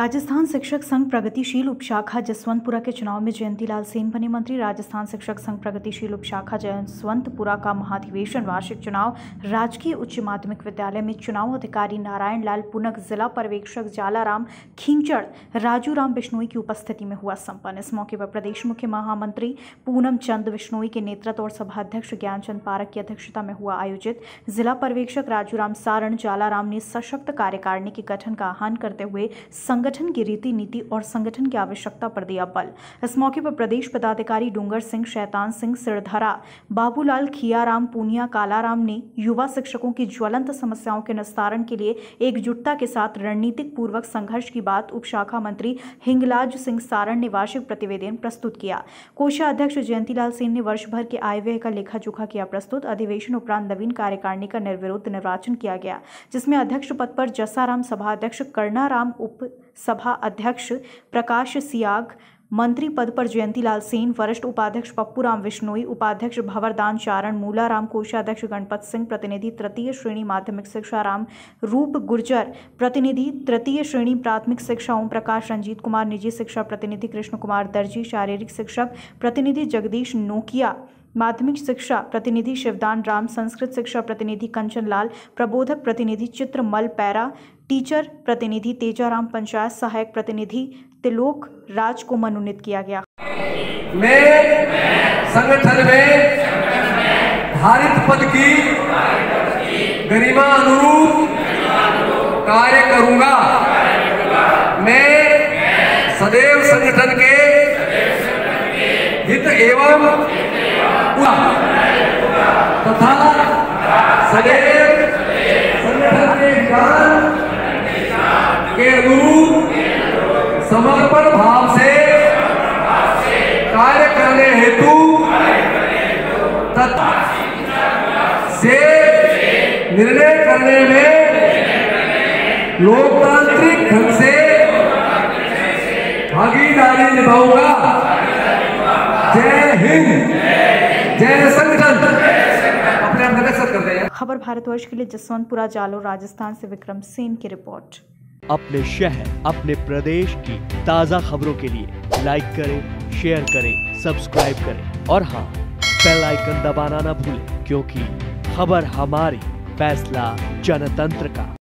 राजस्थान शिक्षक संघ प्रगतिशील उपशाखा जसवंतपुरा के चुनाव में जयंतीलाल सेन बने मंत्री। राजस्थान शिक्षक संघ प्रगतिशील उपशाखा जसवंतपुरा का महाधिवेशन वार्षिक चुनाव राजकीय उच्च माध्यमिक विद्यालय में चुनाव अधिकारी नारायण लाल पुनक, जिला पर्यवेक्षक जालाराम खींचड़, राजू राम बिश्नोई की उपस्थिति में हुआ संपन्न। इस मौके पर प्रदेश मुख्य महामंत्री पूनम चंद बिश्नोई के नेतृत्व और सभाध्यक्ष ज्ञानचंद पारक की अध्यक्षता में हुआ आयोजित जिला पर्यवेक्षक राजू राम सारण जालाराम ने सशक्त कार्यकारिणी के गठन का आह्वान करते हुए संगठन की रीति नीति और संगठन की आवश्यकता पर दिया बल। इस मौके पर प्रदेश पदाधिकारी डूंगर सिंह, शैतान सिंह सिरधरा, बाबूलाल खियाराम पूनिया कालाराम ने युवा शिक्षकों की ज्वलंत समस्याओं के निस्तारण के लिए एकजुटता के साथ रणनीतिक पूर्वक संघर्ष की बात उपशाखा मंत्री हिंगलाज सिंह सारण ने वार्षिक प्रतिवेदन प्रस्तुत किया। कोषाध्यक्ष जयंतीलाल सेन ने वर्ष भर के आय व्यय का लेखा जोखा किया प्रस्तुत। अधिवेशन उपरांत नवीन कार्यकारिणी का निर्विरोध निर्वाचन किया गया, जिसमें अध्यक्ष पद पर जसाराम, सभाध्यक्ष कर्णाराम, उप सभा अध्यक्ष प्रकाश सियाग, मंत्री पद पर जयंतीलाल सेन, वरिष्ठ उपाध्यक्ष पप्पूराम बिश्नोई, उपाध्यक्ष भंवरदान चारण, मूलाराम, कोषाध्यक्ष गणपत सिंह, प्रतिनिधि तृतीय श्रेणी माध्यमिक शिक्षा राम रूप गुर्जर, प्रतिनिधि तृतीय श्रेणी प्राथमिक शिक्षा ओम प्रकाश, रंजीत कुमार, निजी शिक्षा प्रतिनिधि कृष्ण कुमार दर्जी, शारीरिक शिक्षक प्रतिनिधि जगदीश नोकिया, माध्यमिक शिक्षा प्रतिनिधि शिवदान राम, संस्कृत शिक्षा प्रतिनिधि कंचन लाल, प्रबोधक प्रतिनिधि चित्रमल पैरा, टीचर प्रतिनिधि तेजाराम, पंचायत सहायक प्रतिनिधि तिलोक राज को मनोनीत किया गया। मैं संगठन में धारित पद की गरिमा अनुरूप कार्य करूंगा। मैं सदैव संगठन के हित एवं तथा सदैव संगठन के ज्ञान के अनुरूप समर्पण भाव से कार्य करने हेतु तथा से निर्णय करने में लोकतांत्रिक ढंग से भागीदारी निभाऊंगा। जय हिंद, जय संगठन। अपने आप नमस्कार करते हैं। खबर भारतवर्ष के लिए जसवंतपुरा जालोर राजस्थान से विक्रम सेन की रिपोर्ट। अपने शहर, अपने प्रदेश की ताज़ा खबरों के लिए लाइक करें, शेयर करें, सब्सक्राइब करें और हाँ, बेल आइकन दबाना ना भूलें, क्योंकि खबर हमारी, फैसला जनतंत्र का।